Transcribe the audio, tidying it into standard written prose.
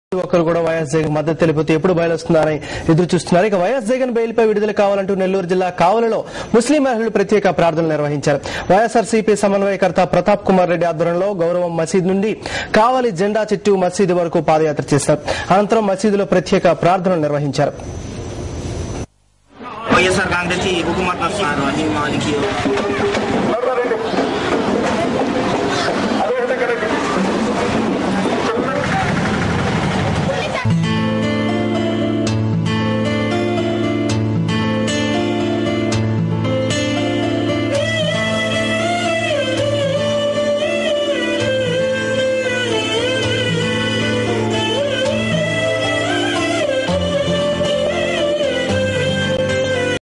ఒక్కరు కూడా వైఎస్ జగన్ మద్దతు తెలిపితే ఎప్పుడు బయలు వస్తున్నారని ఎదురు చూస్తున్నారు. ఇక వైఎస్ జగన్ బెయిల్పై విడుదల కావాలంటూ నెల్లూరు జిల్లా కావలలో ముస్లిం మహిళలు ప్రత్యేక ప్రార్థనలు నిర్వహించారు. వైఎస్ఆర్సీపీ సమన్వయకర్త ప్రతాప్ కుమార్ రెడ్డి ఆధ్వర్యంలో గౌరవం మసీద్ నుండి కావలి జెండా చెట్టు మసీదు వరకు పాదయాత్ర చేశారు. అనంతరం మసీదులో ప్రత్యేక ప్రార్థనలు నిర్వహించారు. వైఎస్ఆర్ కాంగ్రెస్